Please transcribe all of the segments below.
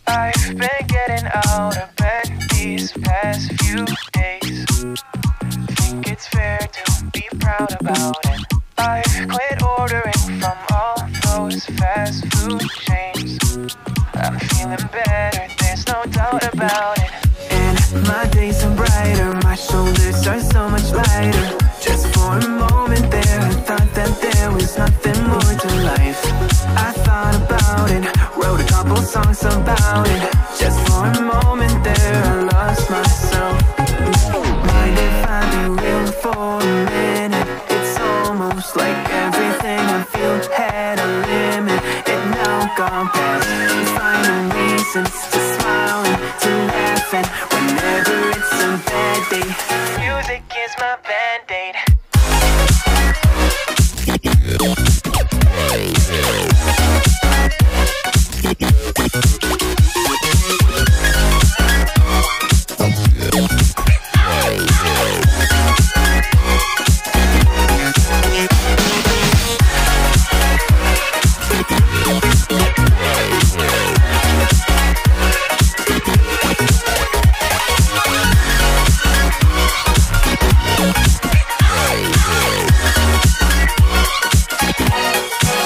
I've been getting out of bed these past few days. Think it's fair to be proud about it. I've quit ordering from all those fast food chains. I'm feeling better, there's no doubt about it. And my days are brighter, my shoulders are so much lighter. Just for a moment there, I thought that there was nothing more to life. I thought about it, wrote a couple songs about it. Just for a moment there, I lost myself. Mind if I be real for a minute? It's almost like everything I feel had a limit. It now gone past, finding reasons to smile and to laugh. And whenever it's a bad day, music is my band-aid.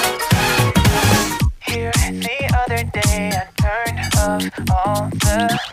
Here the other day I turned off all the